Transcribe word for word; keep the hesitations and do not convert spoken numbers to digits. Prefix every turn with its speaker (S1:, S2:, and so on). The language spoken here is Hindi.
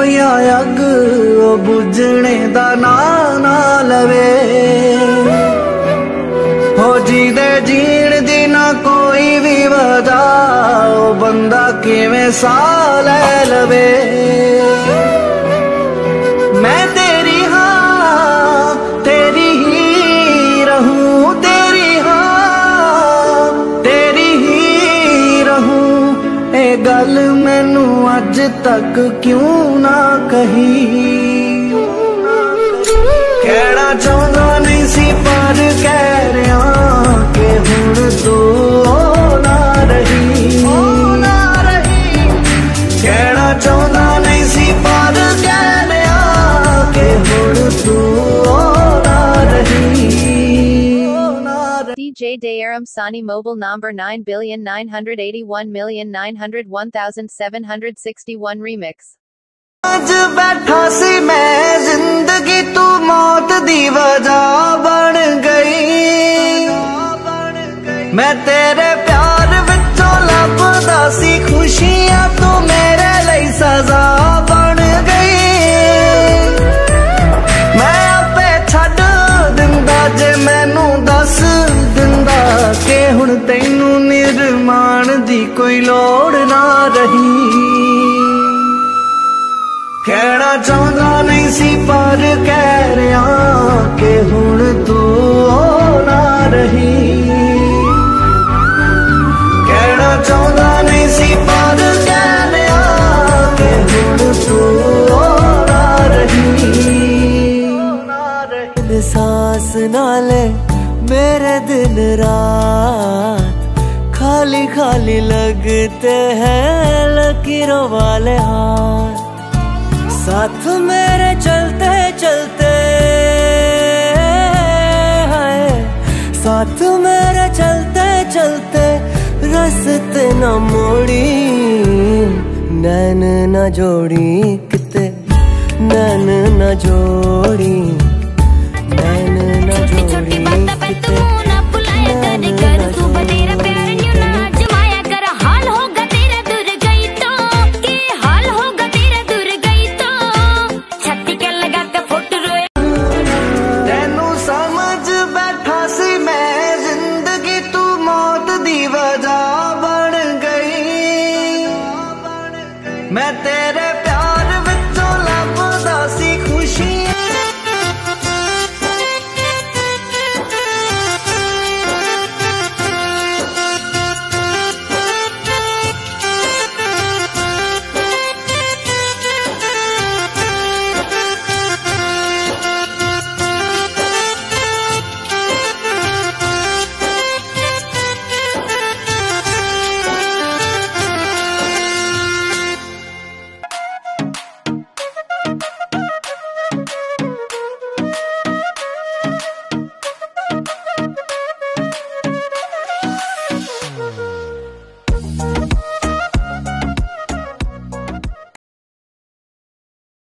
S1: या अग ओ बुझने दा ना ना लवे। हो जी दे जीण दी ना कोई भी वजह, ओ बंदा किवें साह लै लवे। मैं तेरी हाँ तेरी ही रहूं, तेरी हाँ तेरी ही रहूं। ए गल मैनू अज तक क्यों ना कही। कहना चाहता नहीं सी पर कह रहा कि हुण तू ना रही, ना रही। कहना चाहता नहीं सी पर कह रहा कि हुण तू ना रही।
S2: D J Dayaram Sahni mobile number nine billion nine hundred eighty-one million nine hundred one thousand seven hundred sixty-one remix।
S1: आज बैठा सी मैं जिंदगी तू मौत दी वजह बन गई। मैं तेरे प्यार विचों लभदा सी खुशियां, तू मेरे लिए सजा बन गई। मैं आपे छड्ड दिंदा जे मैनू दस दिंदा कि हुण तैनू निर्माण दी कोई लोड़ ना रही। कहना चाहता नहीं सी पर कह रहा कि हुण तू ना रही। कहना चाहता नहीं सी पर कह रहा कि हुण तू ना रही। सांस नाले मेरे दिन रात खाली खाली लगते हैं लकीरों वाले हाथ। साथ मेरे चलते चलते हाय, साथ मेरे चलते चलते रास्ते न मोड़ी। नैन न जोड़ी किते नैन न जोड़ी, नैन न जोड़ी किते नैन न जोड़ी। मैं तेरे प्यार विचों लभदा सी